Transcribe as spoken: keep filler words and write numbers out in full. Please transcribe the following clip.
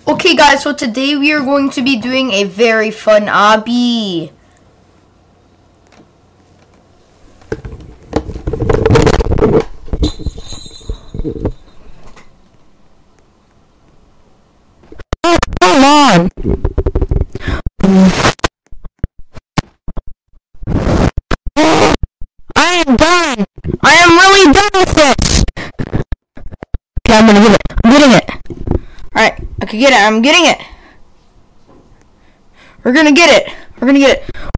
Okay guys, so today we are going to be doing a very fun obby. Oh, come on! I am done! I am really done with this! Okay, I'm gonna get it. I'm getting it. Alright, I can get it. I'm getting it. We're gonna get it. We're gonna get it.